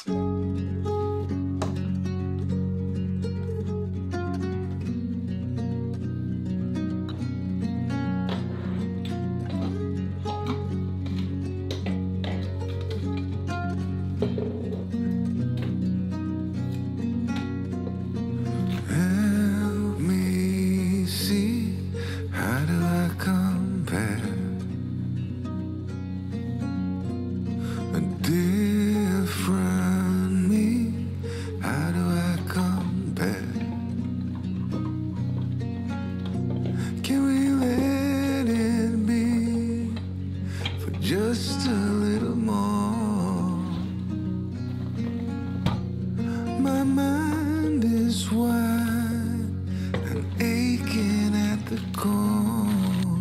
Just a little more. My mind is wide and aching at the core.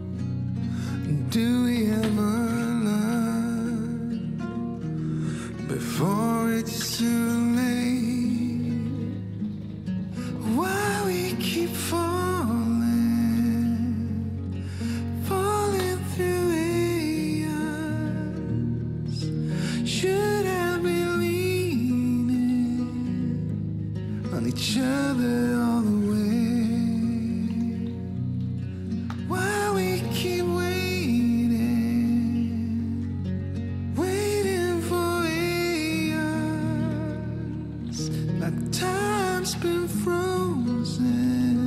Do we ever learn before it's too late? Why we keep falling through it? Should I be leaning on each other all the way? Why we keep waiting for eons, like time's been frozen,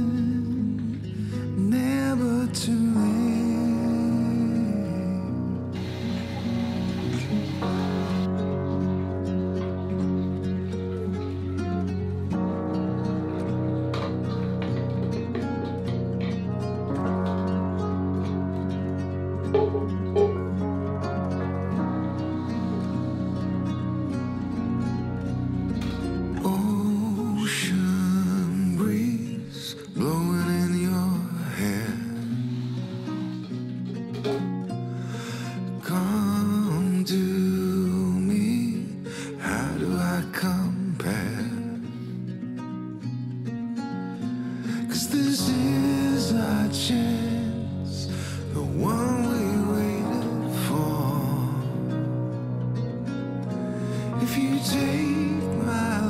never too late. Ocean breeze blowing in your hair. Come to me, how do I compare? 'Cause this is our chance, the one we waited for. If you take my